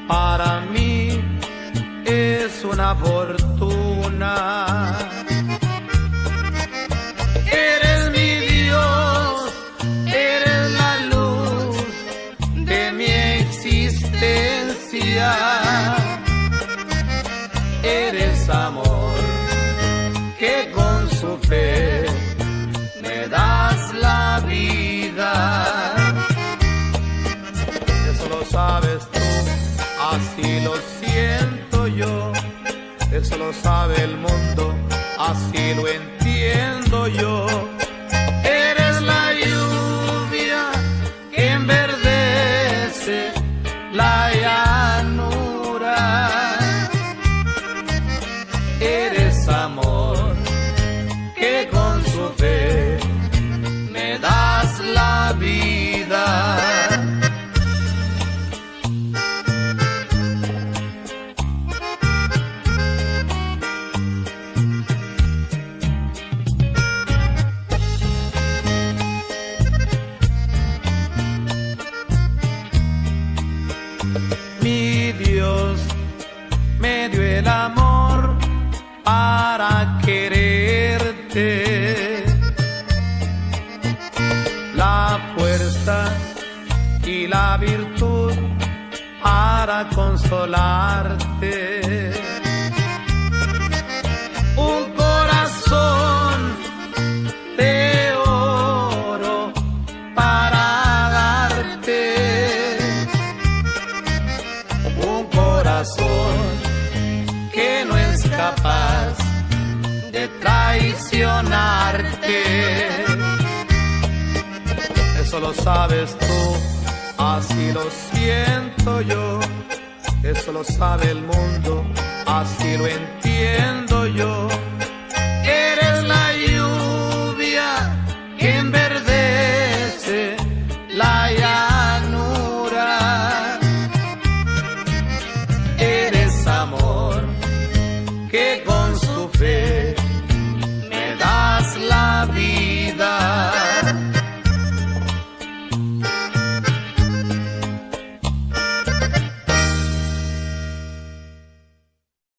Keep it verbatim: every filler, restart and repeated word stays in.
para mí es una fortuna. Eres mi Dios, eres la luz de mi existencia. Eres amor que con su fe me das la vida. Eso lo sabes tú, así lo siento yo. Eso lo sabe el mundo, así lo entiendo yo. Eres la lluvia que enverdece la llanura. Eres amor que con su fe me das la vida. Mi Dios me dio el amor para quererte, la fuerza y la virtud para consolarte, un corazón de oro para darte, un corazón que no es capaz de traicionarte. Eso lo sabes tú, así lo siento yo. Eso lo sabe el mundo, así lo entiendo yo.